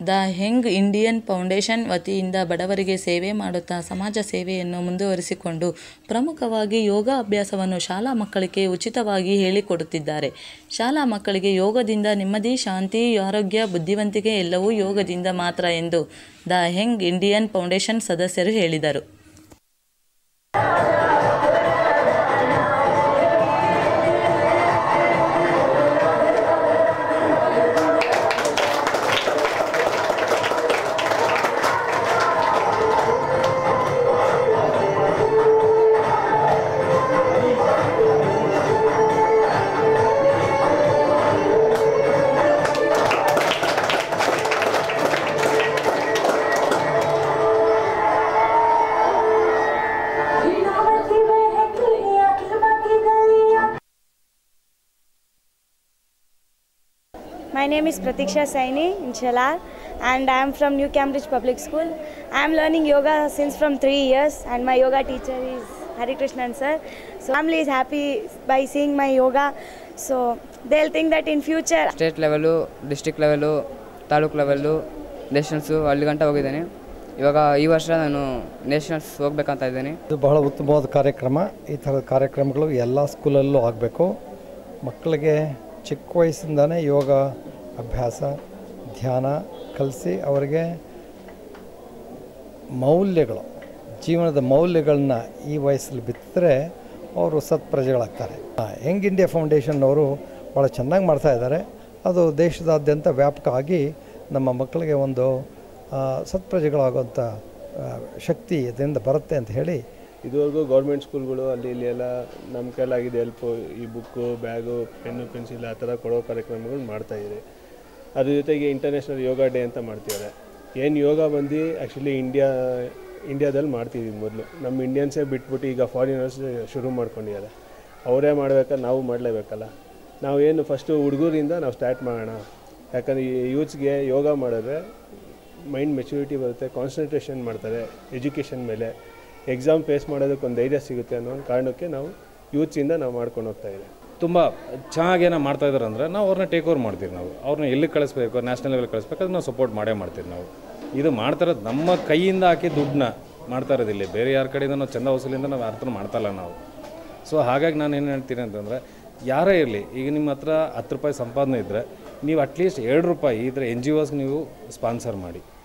The Young Indian foundation ವತಿಯಿಂದ ಬಡವರಿಗೆ ಸೇವೆ ಮಾಡುತ್ತಾ ಸಮಾಜ ಸೇವೆಯನ್ನು ಮುಂದುವರಿಸಿಕೊಂಡು ಪ್ರಮುಖವಾಗಿ ಯೋಗ ಅಭ್ಯಾಸವನ್ನು ಶಾಲಾ ಮಕ್ಕಳಿಗೆ ಉಚಿತವಾಗಿ ಹೇಳಿಕೊಡುತ್ತಿದ್ದಾರೆ. ಶಾಲಾ ಮಕ್ಕಳಿಗೆ ಯೋಗದಿಂದ ನೆಮ್ಮದಿ, ಶಾಂತಿ, ಆರೋಗ್ಯ, ಬುದ್ಧಿವಂತಿಕೆ ಎಲ್ಲವೂ ಯೋಗದಿಂದ ಮಾತ್ರ ಎಂದು ದ ಯಂಗ್ ಇಂಡಿಯನ್ ಫೌಂಡೇಶನ್ ಸದಸ್ಯರು ಹೇಳಿದರು. My name is Pratiksha Saini in Chalar and I am from New Cambridge Public School. I am learning yoga since from 3 years and my yoga teacher is Hari Krishnan sir. So family is happy by seeing my yoga. So they'll think that in future state level, district level, taluk level, nationals ಅಲ್ಲಿ ಗಂಟ ಹೋಗಿದ್ದೇನೆ. ಇವಾಗ ಈ ವರ್ಷ ನಾನು nationals ಹೋಗಬೇಕಂತ ಇದ್ದೀನಿ. ಇದು ಬಹಳ ಉತ್ತಮವಾದ ಕಾರ್ಯಕ್ರಮ. ಈ ಥರದ ಕಾರ್ಯಕ್ರಮಗಳು ಎಲ್ಲ ಸ್ಕೂಲಲ್ಲೂ ಆಗಬೇಕು. ಮಕ್ಕಳಿಗೆ ಚಿಕ್ಕ ವಯಸ್ಸಿಂದನೇ ಯೋಗ ಅಭ್ಯಾಸ, ಧ್ಯಾನ ಕಲಿಸಿ ಅವರಿಗೆ ಮೌಲ್ಯಗಳು, ಜೀವನದ ಮೌಲ್ಯಗಳನ್ನ ಈ ವಯಸ್ಸಲ್ಲಿ ಬಿತ್ತಿದ್ರೆ ಅವರು ಸತ್ಪ್ರಜೆಗಳಾಗ್ತಾರೆ. ಯಂಗ್ ಇಂಡಿಯಾ ಫೌಂಡೇಶನ್ನವರು ಭಾಳ ಚೆನ್ನಾಗಿ ಮಾಡ್ತಾಯಿದ್ದಾರೆ. ಅದು ದೇಶದಾದ್ಯಂತ ವ್ಯಾಪಕ ಆಗಿ ನಮ್ಮ ಮಕ್ಕಳಿಗೆ ಒಂದು ಸತ್ಪ್ರಜೆಗಳಾಗುವಂಥ ಶಕ್ತಿ ಇದರಿಂದ ಬರುತ್ತೆ ಅಂತ ಹೇಳಿ ಇದುವರೆಗೂ ಗೌರ್ಮೆಂಟ್ ಸ್ಕೂಲ್ಗಳು ಅಲ್ಲಿ ಇಲ್ಲಿ ಎಲ್ಲ ನಮ್ಮ ಕೈಲಾಗಿದೆ ಹೆಲ್ಪು, ಈ ಬುಕ್ಕು, ಬ್ಯಾಗು, ಪೆನ್ನು, ಪೆನ್ಸಿಲ್ ಆ ಥರ ಕೊಡೋ ಕಾರ್ಯಕ್ರಮಗಳು ಮಾಡ್ತಾಯಿದ್ದಾರೆ. ಅದ್ರ ಜೊತೆಗೆ ಇಂಟರ್ನ್ಯಾಷನಲ್ ಯೋಗ ಡೇ ಅಂತ ಮಾಡ್ತಿದ್ದಾರೆ. ಏನು ಯೋಗ ಬಂದು ಆ್ಯಕ್ಚುಲಿ ಇಂಡಿಯಾದಲ್ಲಿ ಮಾಡ್ತಿದ್ದೀವಿ. ಮೊದಲು ನಮ್ಮ ಇಂಡಿಯನ್ಸೇ ಬಿಟ್ಬಿಟ್ಟು ಈಗ ಫಾರಿನರ್ಸ್ ಶುರು ಮಾಡ್ಕೊಂಡಿದ್ದಾರೆ. ಅವರೇ ಮಾಡಬೇಕಾದ್ರೆ ನಾವು ಮಾಡಲೇಬೇಕಲ್ಲ. ನಾವು ಏನು ಫಸ್ಟು ಹುಡುಗರಿಂದ ನಾವು ಸ್ಟಾರ್ಟ್ ಮಾಡೋಣ. ಯಾಕಂದರೆ ಈ ಯೂತ್ಸ್ಗೆ ಯೋಗ ಮಾಡಿದ್ರೆ ಮೈಂಡ್ ಮೆಚುರಿಟಿ ಬರುತ್ತೆ, ಕಾನ್ಸಂಟ್ರೇಷನ್ ಮಾಡ್ತಾರೆ ಎಜುಕೇಷನ್ ಮೇಲೆ, ಎಕ್ಸಾಮ್ ಫೇಸ್ ಮಾಡೋದಕ್ಕೆ ಒಂದು ಧೈರ್ಯ ಸಿಗುತ್ತೆ ಅನ್ನೋ ಒಂದು ಕಾರಣಕ್ಕೆ ನಾವು ಯೂತ್ಸಿಂದ ನಾವು ಮಾಡ್ಕೊಂಡು ಹೋಗ್ತಾ ಇದ್ದೀವಿ. ತುಂಬ ಚೆನ್ನಾಗಿ ಏನೋ ಮಾಡ್ತಾಯಿದ್ದಾರೆ ಅಂದರೆ ನಾವು ಅವ್ರನ್ನ ಟೇಕ್ ಓವರ್ ಮಾಡ್ತೀವಿ. ನಾವು ಅವ್ರನ್ನ ಎಲ್ಲಿಗೆ ಕಳಿಸ್ಬೇಕು, ನ್ಯಾಷನಲ್ ಲೆವೆಲ್ ಕಳಿಸ್ಬೇಕು, ಅದನ್ನ ನಾವು ಸಪೋರ್ಟ್ ಮಾಡೇ ಮಾಡ್ತೀವಿ. ನಾವು ಇದು ಮಾಡ್ತಾಯಿರೋದು ನಮ್ಮ ಕೈಯಿಂದ ಹಾಕಿ ದುಡ್ಡನ್ನ ಮಾಡ್ತಾ ಇರೋದಿಲ್ಲ. ಬೇರೆ ಯಾರ ಕಡೆಯಿಂದ ನಾವು ಚಂದ ವಸೂಲಿಂದ ನಾವು ಯಾರ ಮಾಡ್ತಾಯಿಲ್ಲ ನಾವು. ಸೊ ಹಾಗಾಗಿ ನಾನು ಏನು ಹೇಳ್ತೀನಿ ಅಂತಂದರೆ, ಯಾರೇ ಇರಲಿ, ಈಗ ನಿಮ್ಮ ಹತ್ರ 10 ರೂಪಾಯಿ ಸಂಪಾದನೆ ಇದ್ದರೆ ನೀವು ಅಟ್ಲೀಸ್ಟ್ 2 ರೂಪಾಯಿ ಇದ್ದರೆ NGOಸ್ಗೆ ನೀವು ಸ್ಪಾನ್ಸರ್ ಮಾಡಿ.